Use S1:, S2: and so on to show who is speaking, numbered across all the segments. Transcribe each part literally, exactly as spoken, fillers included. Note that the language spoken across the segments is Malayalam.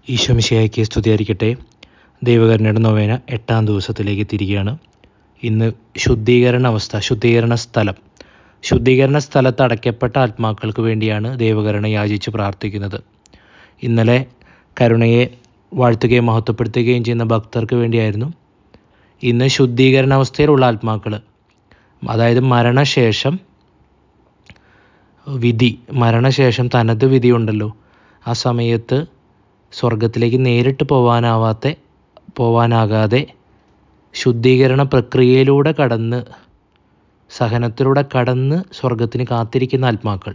S1: ഈശോ മിശിഹായ്ക്ക് സ്തുതിയായിരിക്കട്ടെ. ദൈവകരുണയുടെ നൊവേന എട്ടാം ദിവസത്തിലേക്ക് എത്തിയിരിക്കുകയാണ്. ഇന്ന് ശുദ്ധീകരണ അവസ്ഥ, ശുദ്ധീകരണ സ്ഥലം, ശുദ്ധീകരണ സ്ഥലത്ത് അടയ്ക്കപ്പെട്ട ആത്മാക്കൾക്ക് വേണ്ടിയാണ് ദൈവകരുണ യാചിച്ച് പ്രാർത്ഥിക്കുന്നത്. ഇന്നലെ കരുണയെ വാഴ്ത്തുകയും മഹത്വപ്പെടുത്തുകയും ചെയ്യുന്ന ഭക്തർക്ക് വേണ്ടിയായിരുന്നു. ഇന്ന് ശുദ്ധീകരണാവസ്ഥയിലുള്ള ആത്മാക്കൾ, അതായത് മരണശേഷം വിധി, മരണശേഷം തനത് വിധിയുണ്ടല്ലോ, ആ സമയത്ത് സ്വർഗത്തിലേക്ക് നേരിട്ട് പോകാനാവാത്ത പോവാനാകാതെ ശുദ്ധീകരണ പ്രക്രിയയിലൂടെ കടന്ന്, സഹനത്തിലൂടെ കടന്ന് സ്വർഗത്തിന് കാത്തിരിക്കുന്ന ആത്മാക്കൾ.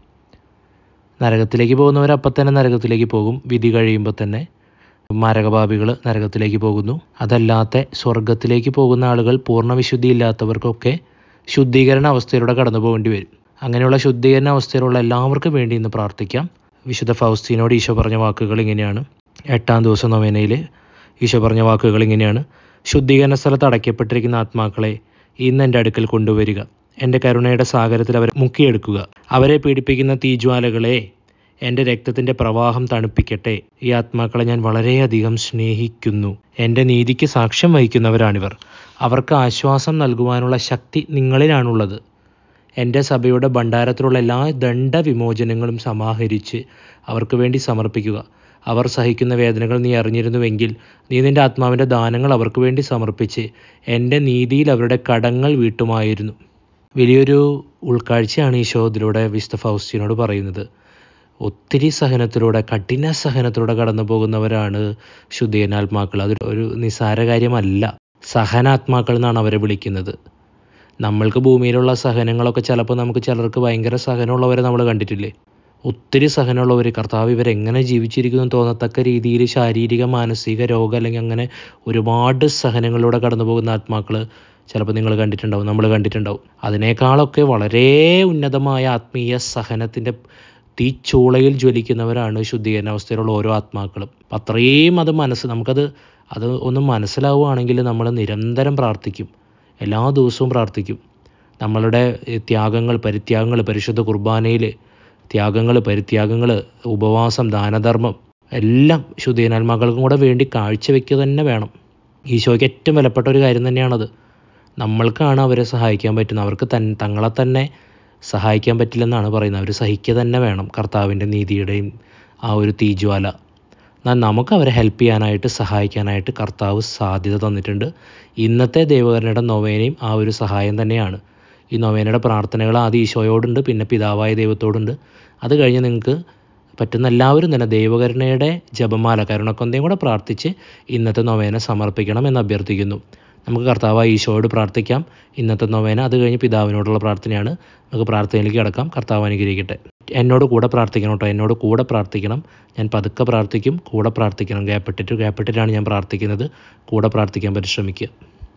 S1: നരകത്തിലേക്ക് പോകുന്നവർ അപ്പം തന്നെ നരകത്തിലേക്ക് പോകും. വിധി കഴിയുമ്പോൾ തന്നെ മാരകപാപികൾ നരകത്തിലേക്ക് പോകുന്നു. അതല്ലാത്ത സ്വർഗത്തിലേക്ക് പോകുന്ന ആളുകൾ, പൂർണ്ണ വിശുദ്ധി ഇല്ലാത്തവർക്കൊക്കെ ശുദ്ധീകരണ അവസ്ഥയിലൂടെ കടന്നു പോകേണ്ടി വരും. അങ്ങനെയുള്ള ശുദ്ധീകരണ അവസ്ഥയിലുള്ള എല്ലാവർക്കും വേണ്ടി ഇന്ന് പ്രാർത്ഥിക്കാം. വിശുദ്ധ ഫൗസ്തീനോട് ഈശോ പറഞ്ഞ വാക്കുകൾ ഇങ്ങനെയാണ്. എട്ടാം ദിവസം നൊവേനയിൽ ഈശോ പറഞ്ഞ വാക്കുകൾ ഇങ്ങനെയാണ്: ശുദ്ധീകരണ സ്ഥലത്ത് അടയ്ക്കപ്പെട്ടിരിക്കുന്ന ആത്മാക്കളെ ഇന്ന് എൻ്റെ അടുക്കൽ കൊണ്ടുവരിക. എൻ്റെ കരുണയുടെ സാഗരത്തിൽ അവരെ മുക്കിയെടുക്കുക. അവരെ പീഡിപ്പിക്കുന്ന തീജ്വാലകളെ എൻ്റെ രക്തത്തിൻ്റെ പ്രവാഹം തണുപ്പിക്കട്ടെ. ഈ ആത്മാക്കളെ ഞാൻ വളരെയധികം സ്നേഹിക്കുന്നു. എൻ്റെ നീതിക്ക് സാക്ഷ്യം വഹിക്കുന്നവരാണിവർ. അവർക്ക് ആശ്വാസം നൽകുവാനുള്ള ശക്തി നിങ്ങളിലാണുള്ളത്. എൻ്റെ സഭയുടെ ഭണ്ഡാരത്തിലുള്ള എല്ലാ ദണ്ഡവിമോചനങ്ങളും സമാഹരിച്ച് അവർക്ക് വേണ്ടി സമർപ്പിക്കുക. അവർ സഹിക്കുന്ന വേദനകൾ നീ അറിഞ്ഞിരുന്നുവെങ്കിൽ നീ നിൻ്റെ ആത്മാവിൻ്റെ ദാനങ്ങൾ അവർക്ക് വേണ്ടി സമർപ്പിച്ച് എൻ്റെ നീതിയിൽ അവരുടെ കടങ്ങൾ വീട്ടുമായിരുന്നു. വലിയൊരു ഉൾക്കാഴ്ചയാണ് ഈശോ ഇതിലൂടെ വിശുദ്ധ ഫൗസ്തീനോട് പറയുന്നത്. ഒത്തിരി സഹനത്തിലൂടെ, കഠിന സഹനത്തിലൂടെ കടന്നു പോകുന്നവരാണ് ശുദ്ധീകരണാത്മാക്കൾ. അത് ഒരു നിസ്സാര കാര്യമല്ല. സഹനാത്മാക്കൾ എന്നാണ് അവരെ വിളിക്കുന്നത്. നമ്മൾക്ക് ഭൂമിയിലുള്ള സഹനങ്ങളൊക്കെ ചിലപ്പോൾ നമുക്ക് ചിലർക്ക് ഭയങ്കര സഹനമുള്ളവരെ നമ്മൾ കണ്ടിട്ടില്ലേ? ഒത്തിരി സഹനമുള്ളവർ, കർത്താവ് ഇവരെങ്ങനെ ജീവിച്ചിരിക്കുന്നു തോന്നത്തക്ക രീതിയിൽ ശാരീരിക മാനസിക രോഗം അല്ലെങ്കിൽ അങ്ങനെ ഒരുപാട് സഹനങ്ങളിലൂടെ കടന്നു പോകുന്ന ആത്മാക്കൾ ചിലപ്പോൾ നിങ്ങൾ കണ്ടിട്ടുണ്ടാവും, നമ്മൾ കണ്ടിട്ടുണ്ടാവും. അതിനേക്കാളൊക്കെ വളരെ ഉന്നതമായ ആത്മീയ സഹനത്തിൻ്റെ തീച്ചൂളയിൽ ജ്വലിക്കുന്നവരാണ് ശുദ്ധീകരണാവസ്ഥയിലുള്ള ഓരോ ആത്മാക്കളും. അപ്പം അത്രയും അത് മനസ്സ് നമുക്കത് അത് ഒന്ന് മനസ്സിലാവുകയാണെങ്കിൽ നമ്മൾ നിരന്തരം പ്രാർത്ഥിക്കും, എല്ലാ ദിവസവും പ്രാർത്ഥിക്കും. നമ്മളുടെ ത്യാഗങ്ങൾ, പരിത്യാഗങ്ങൾ, പരിശുദ്ധ കുർബാനയിൽ ത്യാഗങ്ങൾ, പരിത്യാഗങ്ങൾ, ഉപവാസം, ദാനധർമ്മം എല്ലാം ശുദ്ധീകരണാത്മാക്കൾക്കും കൂടെ വേണ്ടി കാഴ്ചവെക്കുക തന്നെ വേണം. ഈശോയ്ക്ക് ഏറ്റവും വിലപ്പെട്ട ഒരു കാര്യം തന്നെയാണത്. നമ്മൾക്കാണ് അവരെ സഹായിക്കാൻ പറ്റുന്നത്. അവർക്ക് തൻ തങ്ങളെ തന്നെ സഹായിക്കാൻ പറ്റില്ലെന്നാണ് പറയുന്നത്. അവർ സഹിക്കുക തന്നെ വേണം കർത്താവിൻ്റെ നീതിയുടെയും ആ ഒരു തീജ്വാല. എന്നാൽ നമുക്ക് അവരെ ഹെൽപ്പ് ചെയ്യാനായിട്ട്, സഹായിക്കാനായിട്ട് കർത്താവ് സാധ്യത തന്നിട്ടുണ്ട്. ഇന്നത്തെ ദൈവകരുണയുടെ നൊവേനയും ആ ഒരു സഹായം തന്നെയാണ്. ഈ നൊവേനയുടെ പ്രാർത്ഥനകൾ ആദ്യം ഈശോയോടുണ്ട്, പിന്നെ പിതാവായ ദൈവത്തോടുണ്ട്. അത് കഴിഞ്ഞ് നിങ്ങൾക്ക് പറ്റുന്ന എല്ലാവരും തന്നെ ദൈവകരുണയുടെ ജപമാല, കരുണക്കൊന്തയും കൂടെ പ്രാർത്ഥിച്ച് ഇന്നത്തെ നൊവേന സമർപ്പിക്കണം എന്ന് അഭ്യർത്ഥിക്കുന്നു. നമുക്ക് കർത്താവായ ഈശോയോട് പ്രാർത്ഥിക്കാം ഇന്നത്തെ നൊവേന. അത് കഴിഞ്ഞ് പിതാവിനോടുള്ള പ്രാർത്ഥനയാണ്. നമുക്ക് പ്രാർത്ഥനയിലേക്ക് കിടക്കാം. കർത്താവ് അനുഗ്രഹിക്കട്ടെ. എന്നോട് കൂടെ പ്രാർത്ഥിക്കണം കേട്ടോ, എന്നോട് കൂടെ പ്രാർത്ഥിക്കണം. ഞാൻ പതുക്കെ പ്രാർത്ഥിക്കും, കൂടെ പ്രാർത്ഥിക്കണം. ഗ്യാപ്പിട്ടിട്ട് ഗ്യാപ്പിട്ടിട്ടാണ് ഞാൻ പ്രാർത്ഥിക്കുന്നത്. കൂടെ പ്രാർത്ഥിക്കാൻ പരിശ്രമിക്കുക.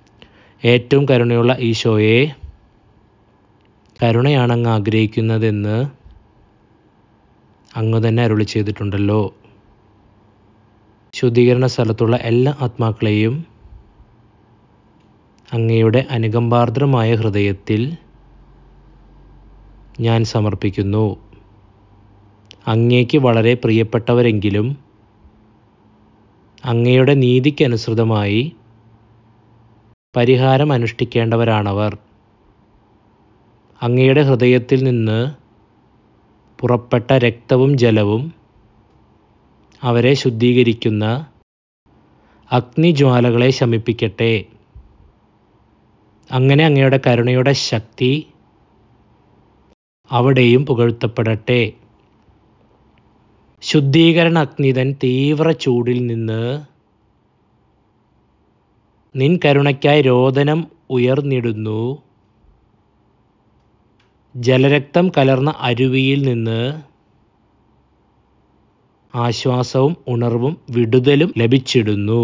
S1: ഏറ്റവും കരുണയുള്ള ഈശോയെ, കരുണയാണ് അങ്ങ് ആഗ്രഹിക്കുന്നതെന്ന് അങ്ങ് തന്നെ അരുളി ചെയ്തിട്ടുണ്ടല്ലോ. ശുദ്ധീകരണ സ്ഥലത്തുള്ള എല്ലാ ആത്മാക്കളെയും അങ്ങയുടെ അനുകമ്പാർദ്രമായ ഹൃദയത്തിൽ ഞാൻ സമർപ്പിക്കുന്നു. അങ്ങേക്ക് വളരെ പ്രിയപ്പെട്ടവരെങ്കിലും അങ്ങയുടെ നീതിക്കനുസൃതമായി പരിഹാരം അനുഷ്ഠിക്കേണ്ടവരാണവർ. അങ്ങയുടെ ഹൃദയത്തിൽ നിന്ന് പുറപ്പെട്ട രക്തവും ജലവും അവരെ ശുദ്ധീകരിക്കുന്ന അഗ്നിജ്വാലകളെ ശമിപ്പിക്കട്ടെ. അങ്ങനെ അങ്ങയുടെ കരുണയുടെ ശക്തി അവിടെയും പുകഴ്ത്തപ്പെടട്ടെ. ശുദ്ധീകരണ അഗ്നിതൻ തീവ്ര ചൂടിൽ നിന്ന് നിൻ കരുണയ്ക്കായി രോദനം ഉയർന്നിടുന്നു. ജലരക്തം കലർന്ന അരുവിയിൽ നിന്ന് ആശ്വാസവും ഉണർവും വിടുതലും ലഭിച്ചിടുന്നു.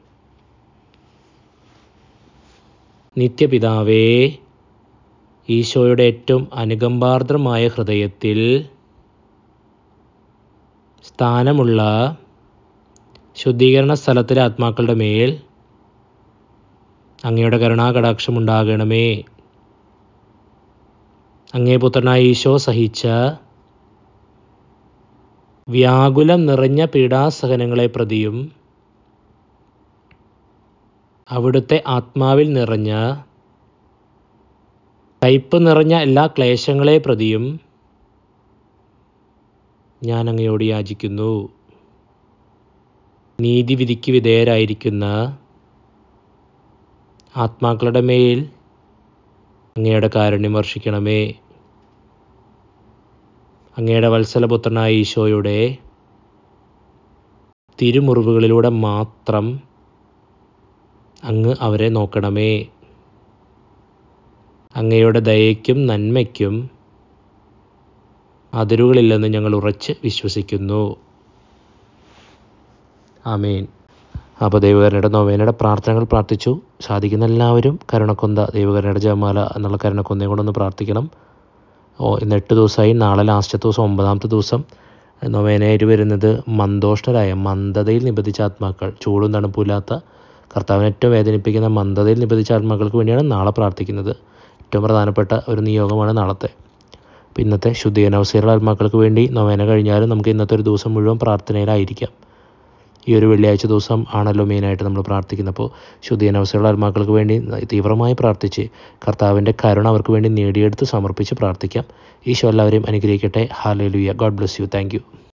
S1: നിത്യപിതാവേ, ഈശോയുടെ ഏറ്റവും അനുകമ്പാർദ്രമായ ഹൃദയത്തിൽ സ്ഥാനമുള്ള ശുദ്ധീകരണ സ്ഥലത്തിലെ ആത്മാക്കളുടെ മേൽ അങ്ങയുടെ കരുണാകടാക്ഷമുണ്ടാകണമേ. അങ്ങേ പുത്രനായ ഈശോ സഹിച്ച വ്യാകുലം നിറഞ്ഞ പീഡാസഹനങ്ങളെ പ്രതിയും അവിടുത്തെ ആത്മാവിൽ നിറഞ്ഞ കയ്പ് നിറഞ്ഞ എല്ലാ ക്ലേശങ്ങളെ പ്രതിയും ഞാൻ അങ്ങയോട് യാചിക്കുന്നു. നീതിവിധിക്ക് വിധേയരായിരിക്കുന്ന ആത്മാക്കളുടെ മേൽ അങ്ങയുടെ കാരുണ്യം വർഷിക്കണമേ. അങ്ങയുടെ വത്സലപുത്രനായ ഈശോയുടെ തിരുമുറിവുകളിലൂടെ മാത്രം അങ്ങ് അവരെ നോക്കണമേ. അങ്ങയുടെ ദയയ്ക്കും നന്മയ്ക്കും അതിരുകളില്ലെന്ന് ഞങ്ങൾ ഉറച്ച് വിശ്വസിക്കുന്നു. ആമേൻ. അപ്പോൾ ദൈവകരുണയുടെ നൊവേനയുടെ പ്രാർത്ഥനകൾ പ്രാർത്ഥിച്ചു. സാധിക്കുന്ന എല്ലാവരും കരുണക്കൊന്ത ദൈവകരുണയുടെ ജപമാല എന്നുള്ള കരുണക്കൊന്തയും കൊണ്ടൊന്ന് പ്രാർത്ഥിക്കണം. ഓ ഇന്ന് എട്ട് ദിവസമായി. നാളെ ലാസ്റ്റത്തെ ദിവസം ഒമ്പതാമത്തെ ദിവസം നൊവേനയായിട്ട് വരുന്നത് മന്ദോഷ്ണരായ മന്ദതയിൽ നിബന്ധിച്ച ആത്മാക്കൾ, ചൂടും തണുപ്പില്ലാത്ത കർത്താവിനെ ഏറ്റവും വേദനിപ്പിക്കുന്ന മന്ദതയിൽ നിബന്ധിച്ച ആത്മാക്കൾക്ക് വേണ്ടിയാണ് നാളെ പ്രാർത്ഥിക്കുന്നത്. ഏറ്റവും പ്രധാനപ്പെട്ട ഒരു നിയോഗമാണ് നാളത്തെ. അപ്പോൾ ഇന്നത്തെ ശുദ്ധീകരണാവസ്ഥയിലുള്ള ആത്മാക്കൾക്ക് വേണ്ടി നൊവേന കഴിഞ്ഞാലും നമുക്ക് ഇന്നത്തെ ഒരു ദിവസം മുഴുവൻ പ്രാർത്ഥനയിലായിരിക്കാം. ഈ ഒരു വെള്ളിയാഴ്ച ദിവസം ആണല്ലോ മെയിനായിട്ട് നമ്മൾ പ്രാർത്ഥിക്കുന്നത്. അപ്പോൾ ശുദ്ധീകരണാവസ്ഥയിലുള്ള ആത്മാക്കൾക്ക് വേണ്ടി തീവ്രമായി പ്രാർത്ഥിച്ച് കർത്താവിൻ്റെ കരുണ അവർക്ക് വേണ്ടി നേടിയെടുത്ത് സമർപ്പിച്ച് പ്രാർത്ഥിക്കാം. ഈശോ എല്ലാവരെയും അനുഗ്രഹിക്കട്ടെ. Hallelujah. God bless you. Thank U.